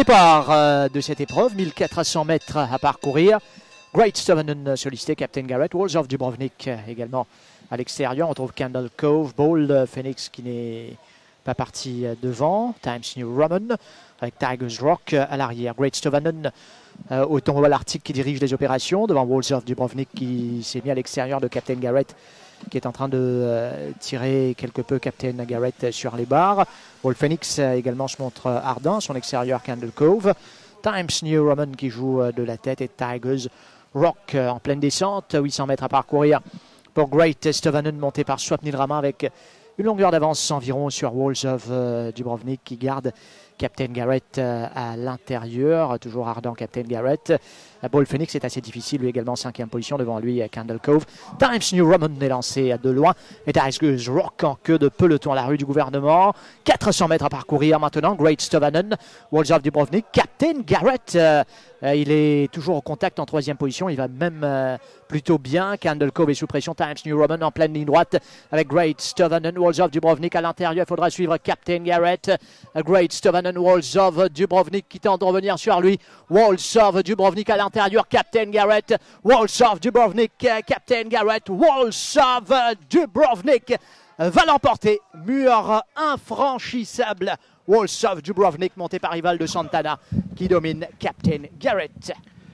départ de cette épreuve, 1400 mètres à parcourir. Great Stovanen sollicité, Captain Garrett, Walls of Dubrovnik également à l'extérieur. On trouve Candle Cove, Bold Phoenix qui n'est pas parti devant, Times New Roman avec Tigers Rock à l'arrière. Great Stovanen au tombeau à l'Arctique qui dirige les opérations devant Walls of Dubrovnik qui s'est mis à l'extérieur de Captain Garrett qui est en train de tirer quelque peu Captain Garrett sur les barres. Bold Phoenix également se montre ardent, son extérieur Candle Cove. Times New Roman qui joue de la tête et Tigers Rock en pleine descente, 800 mètres à parcourir pour Great Stovanen monté par Swapnil Rama avec une longueur d'avance environ sur Walls of Dubrovnik qui garde Captain Garrett à l'intérieur, toujours ardent Captain Garrett. Bold Phoenix est assez difficile, lui également 5e position, devant lui Candle Cove. Times New Roman est lancé de loin et Tigers Rock en queue de peloton à la rue du gouvernement. 400 mètres à parcourir maintenant, Great Stovanen, Walls of Dubrovnik, Captain Garrett. Il est toujours au contact en 3e position, il va même plutôt bien. Candle Cove est sous pression, Times New Roman en pleine ligne droite avec Great Stovanen, Walls of Dubrovnik à l'intérieur. Il faudra suivre Captain Garrett. Great Stovanen, Walls of Dubrovnik qui tente de revenir sur lui. Walls of Dubrovnik à l'intérieur, Captain Garrett. Walls of Dubrovnik, Captain Garrett. Walls of Dubrovnik va l'emporter. Mur infranchissable. Walls of Dubrovnik monté par Rival de Santana qui domine Captain Garrett.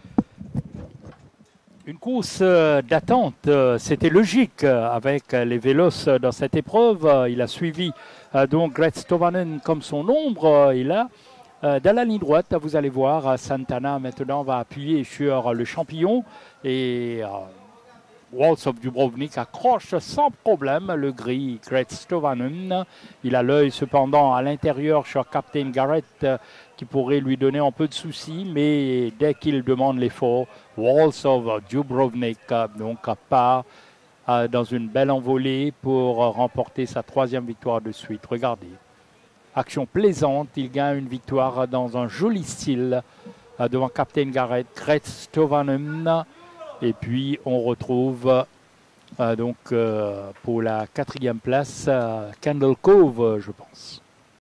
Une course d'attente, c'était logique avec les vélos dans cette épreuve. Il a suivi donc Great Stovanen comme son ombre. Et là, dans la ligne droite, vous allez voir, Santana maintenant va appuyer sur le champignon et Walls of Dubrovnik accroche sans problème le gris Great Stovanen. Il a l'œil cependant à l'intérieur sur Captain Garrett qui pourrait lui donner un peu de soucis, mais dès qu'il demande l'effort, Walls of Dubrovnik donc part dans une belle envolée pour remporter sa 3e victoire de suite. Regardez, action plaisante, il gagne une victoire dans un joli style devant Captain Garrett, Great Stovanen. Et puis on retrouve donc pour la 4e place Candle Cove, je pense.